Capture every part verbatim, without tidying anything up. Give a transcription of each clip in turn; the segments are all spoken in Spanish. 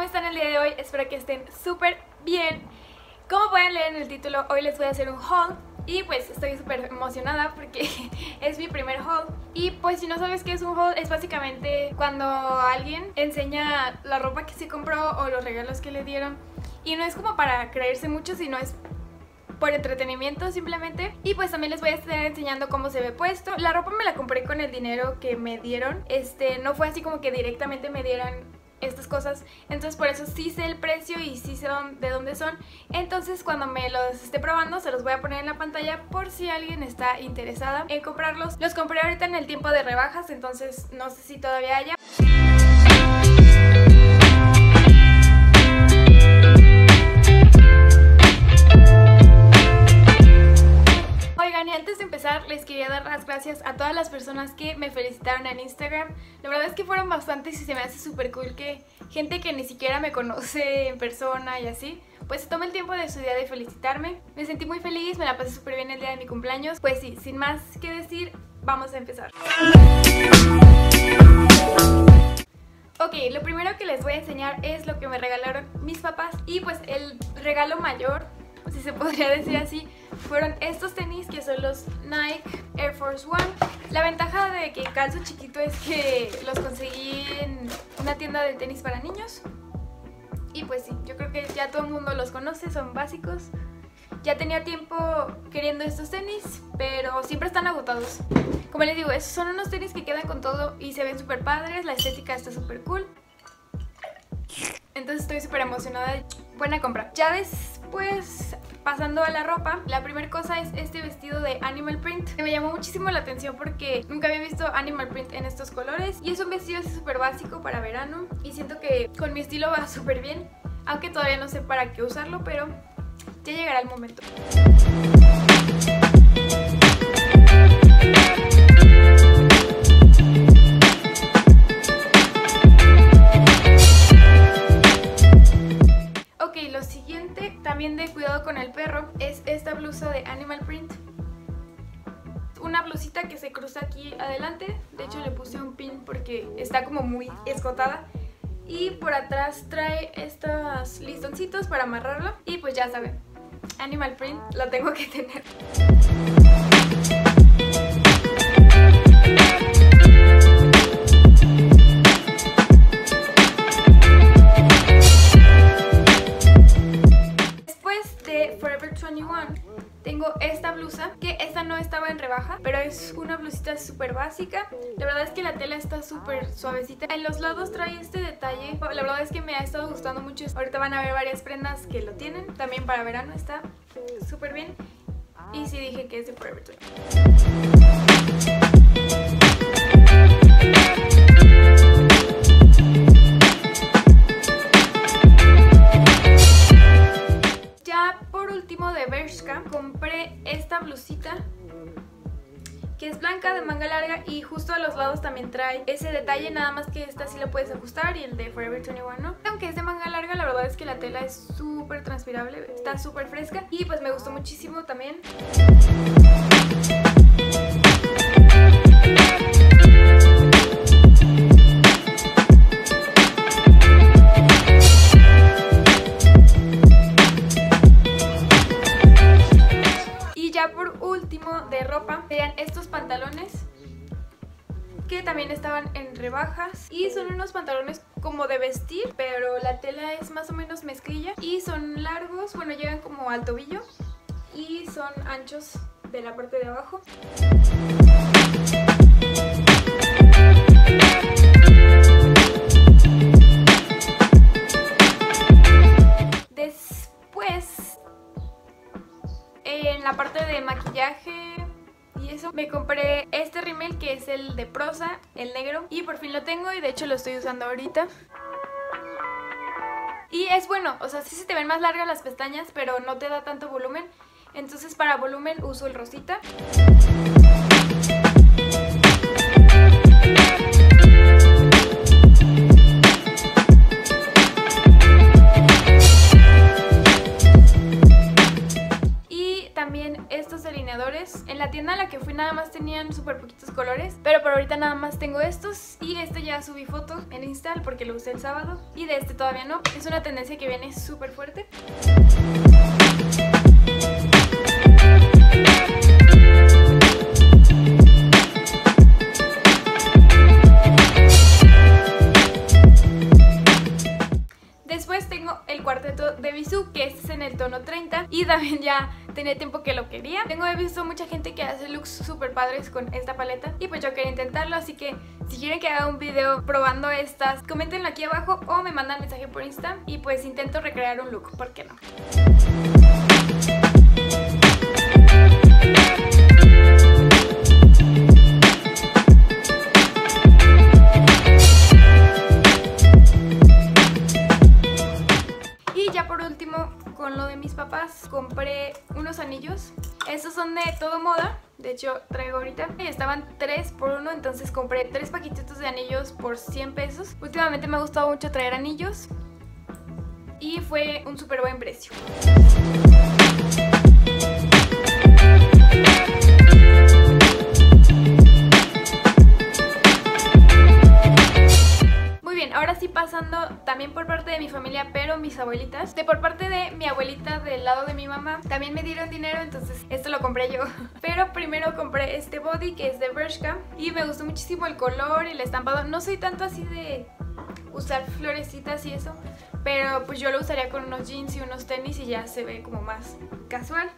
están el día de hoy? Espero que estén súper bien. Como pueden leer en el título, hoy les voy a hacer un haul. Y pues estoy súper emocionada porque es mi primer haul. Y pues si no sabes qué es un haul, es básicamente cuando alguien enseña la ropa que se compró o los regalos que le dieron. Y no es como para creerse mucho, sino es por entretenimiento simplemente. Y pues también les voy a estar enseñando cómo se ve puesto. La ropa me la compré con el dinero que me dieron. Este, no fue así como que directamente me dieran estas cosas, entonces por eso sí sé el precio y sí sé de dónde son. Entonces cuando me los esté probando se los voy a poner en la pantalla por si alguien está interesada en comprarlos. Los compré ahorita en el tiempo de rebajas, entonces no sé si todavía haya. Oigan, y antes de empezar les quería dar las gracias a todas las personas que me felicitaron en Instagram. La verdad es que fueron bastantes y se me hace súper cool que gente que ni siquiera me conoce en persona y así, pues se tome el tiempo de su día de felicitarme. Me sentí muy feliz, me la pasé súper bien el día de mi cumpleaños. Pues sí, sin más que decir, vamos a empezar. Ok, lo primero que les voy a enseñar es lo que me regalaron mis papás. Y pues el regalo mayor, si se podría decir así, fueron estos tenis que son los Nike Air Force One. La ventaja de que calzo chiquito es que los conseguí en una tienda de tenis para niños. Y pues sí, yo creo que ya todo el mundo los conoce, son básicos. Ya tenía tiempo queriendo estos tenis, pero siempre están agotados. Como les digo, esos son unos tenis que quedan con todo y se ven súper padres, la estética está súper cool. Entonces estoy súper emocionada. Buena compra. Ya después, pasando a la ropa, la primera cosa es este vestido de Animal Print, que me llamó muchísimo la atención porque nunca había visto Animal Print en estos colores. Y es un vestido súper básico para verano y siento que con mi estilo va súper bien, aunque todavía no sé para qué usarlo, pero ya llegará el momento. Lo siguiente, también de cuidado con el perro, es esta blusa de Animal Print. Una blusita que se cruza aquí adelante. De hecho le puse un pin porque está como muy escotada. Y por atrás trae estos listoncitos para amarrarlo. Y pues ya saben, Animal Print lo tengo que tener. Forever veintiuno tengo esta blusa, que esta no estaba en rebaja, pero es una blusita súper básica. La verdad es que la tela está súper suavecita. En los lados trae este detalle. La verdad es que me ha estado gustando mucho. Ahorita van a ver varias prendas que lo tienen. También para verano está súper bien. Y sí dije que es de Forever veintiuno. De Bershka compré esta blusita que es blanca de manga larga y justo a los lados también trae ese detalle, nada más que esta sí la puedes ajustar y el de Forever veintiuno no. Aunque es de manga larga, la verdad es que la tela es súper transpirable, está súper fresca y pues me gustó muchísimo también. De ropa, vean estos pantalones que también estaban en rebajas y son unos pantalones como de vestir, pero la tela es más o menos mezclilla y son largos, bueno, llegan como al tobillo y son anchos de la parte de abajo. Después, en la parte de maquillaje y eso, me compré este rímel que es el de Prosa, el negro, y por fin lo tengo y de hecho lo estoy usando ahorita. Y es bueno, o sea, sí se te ven más largas las pestañas, pero no te da tanto volumen. Entonces para volumen uso el rosita. estos delineadores. En la tienda a la que fui nada más tenían súper poquitos colores, pero por ahorita nada más pues tengo estos y este ya subí foto en Insta porque lo usé el sábado y de este todavía no. Es una tendencia que viene súper fuerte. Después tengo el cuarteto de Bisú, que este es en el tono treinta y también ya tenía tiempo que lo quería. Tengo he visto mucha gente que hace looks súper padres con esta paleta y pues yo quería intentarlo, así que si quieren que haga un video probando estas, coméntenlo aquí abajo o me mandan mensaje por Insta y pues intento recrear un look, ¿por qué no? Con lo de mis papás compré unos anillos. Estos son de Todo Moda. De hecho traigo ahorita y estaban tres por uno, entonces compré tres paquetitos de anillos por cien pesos. Últimamente me ha gustado mucho traer anillos y fue un súper buen precio. Ahora sí, pasando también por parte de mi familia, pero mis abuelitas. De por parte de mi abuelita del lado de mi mamá también me dieron dinero, entonces esto lo compré yo. Pero primero compré este body que es de Bershka y me gustó muchísimo el color y el estampado. No soy tanto así de usar florecitas y eso, pero pues yo lo usaría con unos jeans y unos tenis y ya se ve como más casual.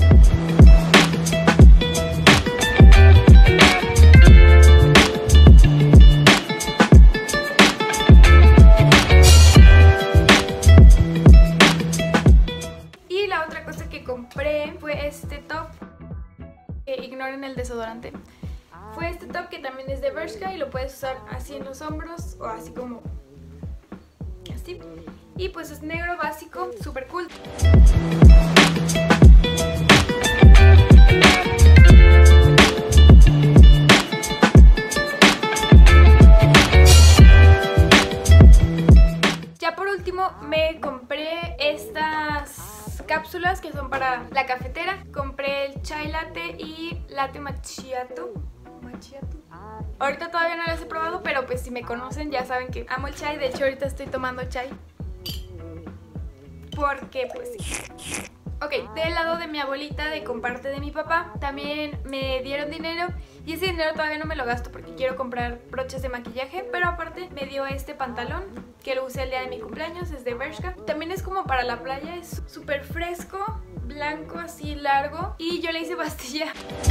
Compré fue este top, eh, ignoren el desodorante. Fue este top que también es de Bershka y lo puedes usar así en los hombros o así como así. Y pues es negro básico, súper cool. Ya por último me compré estas cápsulas que son para la cafetera. Compré el chai latte y latte macchiato. Macchiato. Ahorita todavía no las he probado, pero pues si me conocen ya saben que amo el chai. De hecho ahorita estoy tomando chai porque pues sí. Ok, del lado de mi abuelita, de comparte de mi papá, también me dieron dinero y ese dinero todavía no me lo gasto porque quiero comprar broches de maquillaje, pero aparte me dio este pantalón que lo usé el día de mi cumpleaños, es de Bershka. También es como para la playa, es súper fresco, blanco así largo y yo le hice pastilla.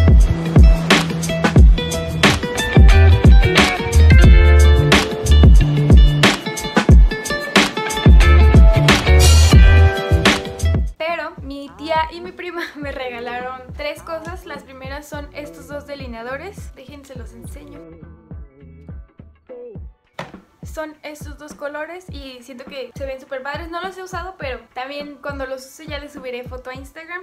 Mi tía y mi prima me regalaron tres cosas. Las primeras son estos dos delineadores. Déjense los enseño. Son estos dos colores y siento que se ven súper padres. No los he usado, pero también cuando los use ya les subiré foto a Instagram.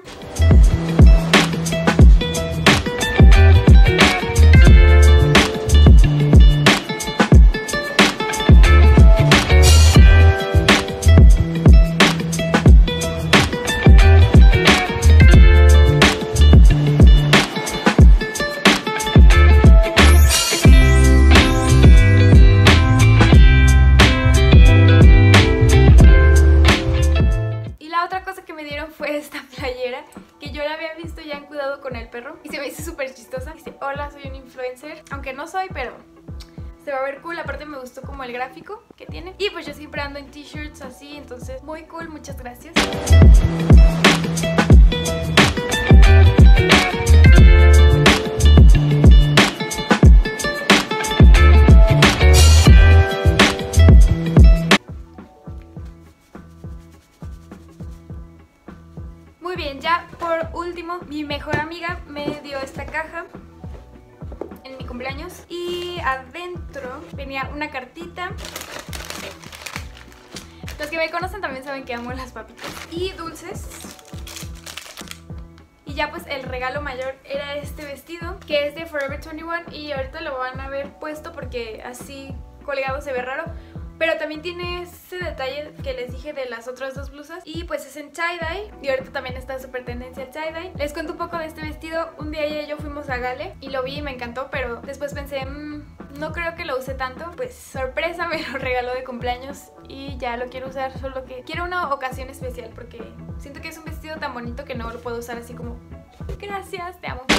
Y se me hizo súper chistosa. Dice, hola, soy un influencer. Aunque no soy, pero se va a ver cool. Aparte me gustó como el gráfico que tiene. Y pues yo siempre ando en t-shirts así, entonces muy cool, muchas gracias. Muy bien, ya por último, mi mejor amiga me dio esta caja en mi cumpleaños y adentro venía una cartita. Los que me conocen también saben que amo las papitas y dulces. Y ya pues el regalo mayor era este vestido que es de Forever veintiuno y ahorita lo van a ver puesto porque así colgado se ve raro. Pero también tiene ese detalle que les dije de las otras dos blusas. Y pues es en tie-dye. Y ahorita también está súper tendencia el tie-dye. Les cuento un poco de este vestido. Un día ella y yo fuimos a Gale y lo vi y me encantó. Pero después pensé, mmm, no creo que lo use tanto. Pues sorpresa, me lo regaló de cumpleaños y ya lo quiero usar, solo que quiero una ocasión especial porque siento que es un vestido tan bonito que no lo puedo usar así como gracias, te amo.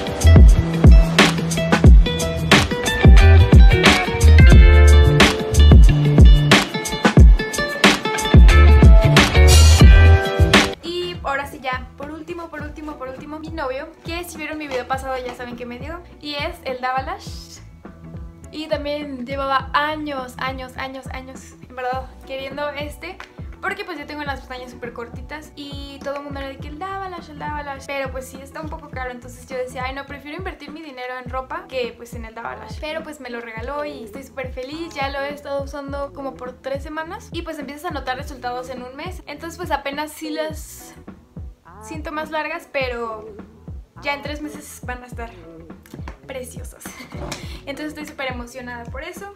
Y ahora sí ya, por último, por último, por último, mi novio, que si vieron mi video pasado ya saben que me dio, y es el Dabalash. Y también llevaba años, años, años, años, en verdad, queriendo este, porque pues yo tengo las pestañas súper cortitas y todo el mundo le dice el Dabalash, el Dabalash, pero pues sí está un poco caro, entonces yo decía, ay no, prefiero invertir mi dinero en ropa que pues en el Dabalash. Pero pues me lo regaló y estoy súper feliz, ya lo he estado usando como por tres semanas y pues empiezas a notar resultados en un mes, entonces pues apenas sí las siento más largas, pero ya en tres meses van a estar preciosas. Entonces estoy súper emocionada por eso.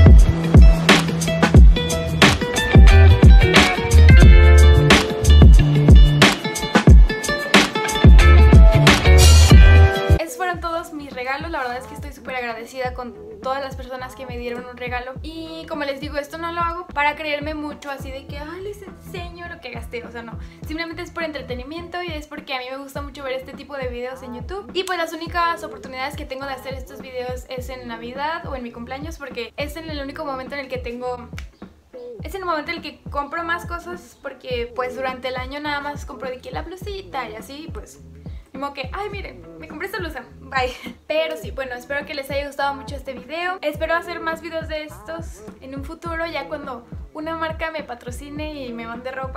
Esos fueron todos mis regalos. La verdad es que estoy súper agradecida con todas las personas que me dieron un regalo. Y como les digo, esto no lo hago para creerme mucho así de que ay, les enseño lo que gasté, o sea no, simplemente es por entretenimiento y es porque a mí me gusta mucho ver este tipo de videos en YouTube. Y pues las únicas oportunidades que tengo de hacer estos videos es en Navidad o en mi cumpleaños, porque es en el único momento en el que tengo... Es en el momento en el que compro más cosas, porque pues durante el año nada más compro de que la blusita y así, pues... Como que, ay miren, me compré esta blusa, bye. Pero sí, bueno, espero que les haya gustado mucho este video. Espero hacer más videos de estos en un futuro, ya cuando una marca me patrocine y me mande ropa.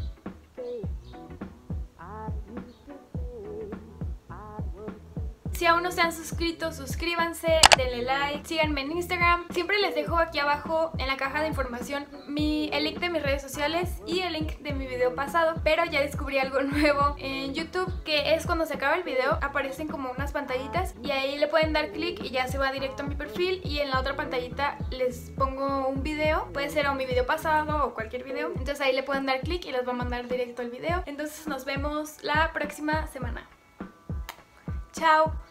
Si aún no se han suscrito, suscríbanse, denle like, síganme en Instagram. Siempre les dejo aquí abajo en la caja de información mi, el link de mis redes sociales y el link de mi video pasado. Pero ya descubrí algo nuevo en YouTube, que es cuando se acaba el video aparecen como unas pantallitas y ahí le pueden dar clic y ya se va directo a mi perfil. Y en la otra pantallita les pongo un video, puede ser o mi video pasado o cualquier video. Entonces ahí le pueden dar clic y les va a mandar directo el video. Entonces nos vemos la próxima semana. Chao.